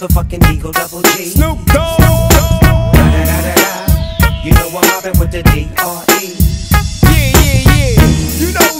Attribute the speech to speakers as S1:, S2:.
S1: motherfucking Eagle Double G.
S2: Snoop Dogg.
S1: You know I'm mobbing with the D.R.E.
S2: Yeah, yeah, yeah. You know